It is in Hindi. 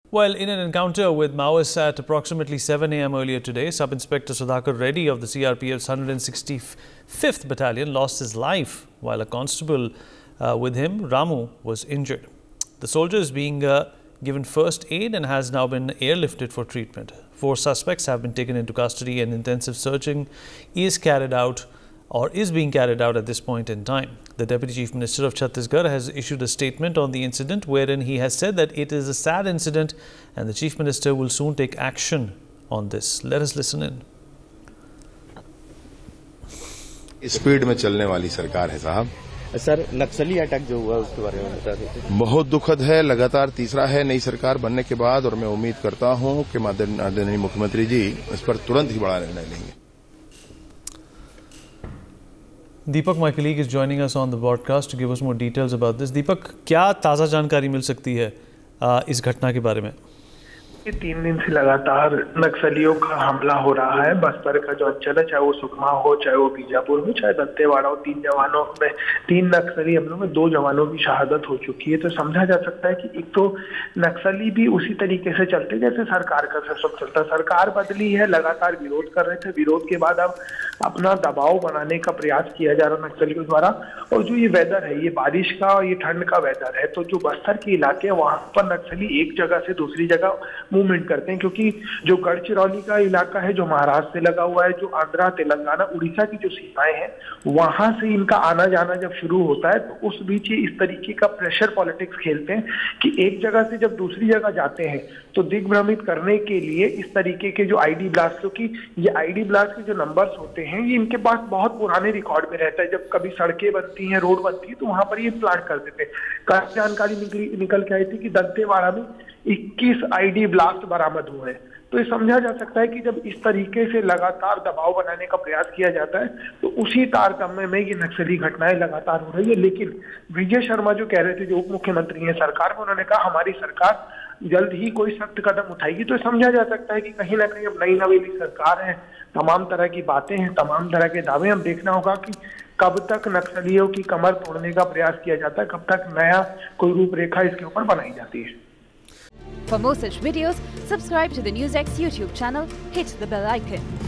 Well, in an encounter with Maoists at approximately 7 a.m. earlier today, Sub-Inspector Sudhakar Reddy of the CRPF's 165th Battalion lost his life, while a constable with him, Ramu, was injured. The soldier is being given first aid and has now been airlifted for treatment. 4 suspects have been taken into custody and intensive searching is being carried out at this point in time. The Deputy Chief Minister of Chhattisgarh has issued a statement on the incident wherein he has said that it is a sad incident and the Chief Minister will soon take action on this. Let us listen in. Speed में चलने वाली सरकार है साहब। सर, नक्सली अटैक जो हुआ उसके बारे में बता देते। बहुत दुखद है, लगातार तीसरा है नई सरकार बनने के बाद, और मैं उम्मीद करता हूं कि माननीय मुख्यमंत्री जी इस पर तुरंत ही बड़ा निर्णय लेंगे। Deepak, my colleague, is joining us on the broadcast to give us more details about this. Deepak, क्या ताज़ा जानकारी मिल सकती है इस घटना के बारे में? 3 दिन से लगातार नक्सलियों का हमला हो रहा है। बस्तर का जो अंचल है, चाहे वो सुकमा हो, चाहे वो बीजापुर हो, चाहे दंतेवाड़ा हो, 3 नक्सली हमलों में 2 जवानों की शहादत हो चुकी है। तो समझा जा सकता है कि एक तो नक्सली भी उसी तरीके से चलते जैसे सरकार का सब चलता। सरकार बदली है, लगातार विरोध कर रहे थे, विरोध के बाद अब अपना दबाव बनाने का प्रयास किया जा रहा नक्सलियों द्वारा। और जो ये वेदर है, ये बारिश का और ये ठंड का वेदर है, तो जो बस्तर के इलाके है वहां पर नक्सली एक जगह से दूसरी जगह मूवमेंट करते हैं, क्योंकि जो गढ़चिरौली का इलाका है जो महाराष्ट्र से लगा हुआ है, जो आंध्रा, तेलंगाना, उड़ीसा की जो सीमाएं हैं, वहां से इनका आना जाना जब शुरू होता है तो उस बीच ये इस तरीके का प्रेशर पॉलिटिक्स खेलते हैं कि एक जगह से जब दूसरी जगह जाते हैं तो दिग्भ्रमित करने के लिए इस तरीके के जो आईडी ब्लास्ट, क्योंकि ये आईडी ब्लास्ट के जो नंबर्स होते हैं ये इनके पास बहुत पुराने रिकॉर्ड में रहता है। जब कभी सड़कें बनती हैं, रोड बनती है, तो वहां पर ये प्लांट कर देते हैं। कल जानकारी निकल के आई थी कि दंतेवाड़ा में 21 आईडी ब्लास्ट बरामद हुए हैं। तो ये समझा जा सकता है कि जब इस तरीके से लगातार दबाव बनाने का प्रयास किया जाता है तो उसी तारतम्य में ये नक्सली घटनाएं लगातार हो रही है। लेकिन विजय शर्मा जो कह रहे थे, जो उप मुख्यमंत्री हैं सरकार में, उन्होंने कहा हमारी सरकार जल्द ही कोई सख्त कदम उठाएगी। तो समझा जा सकता है कि कहीं ना कहीं अब नई नवेली सरकार है, तमाम तरह की बातें हैं, तमाम तरह के दावे। हम देखना होगा कि कब तक नक्सलियों की कमर तोड़ने का प्रयास किया जाता है, कब तक नया कोई रूपरेखा इसके ऊपर बनाई जाती है। For more such videos, subscribe to the NewsX YouTube channel, hit the bell icon.